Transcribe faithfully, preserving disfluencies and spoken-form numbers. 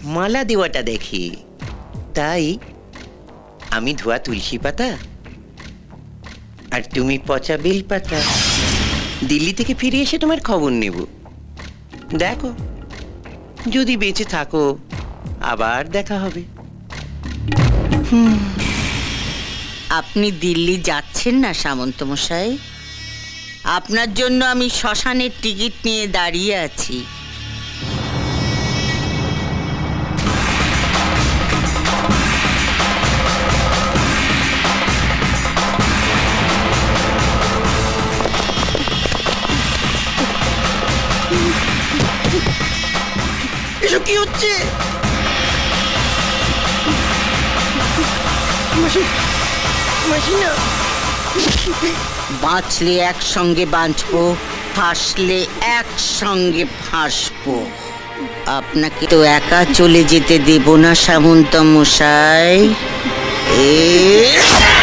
মালা দেওয়াটা দেখি, তাই আমি ধোয়া তুলসী পাতা আর তুমি পচা বেল পাতা। দিল্লি থেকে ফিরে এসে তোমার খবর নেব। দেখো, যদি বেঁচে থাকো আবার দেখা হবে। আপনি দিল্লি যাচ্ছেন না সামন্ত মশাই? আপনার জন্য আমি শ্মশানের টিকিট নিয়ে দাঁড়িয়ে আছি। এসব কি হচ্ছে? বাঁচলে একসঙ্গে বাঁচবো, ফাঁসলে একসঙ্গে ফাঁসবো। আপনাকে তো একা চলে যেতে দেব না সামন্ত মশাই। এ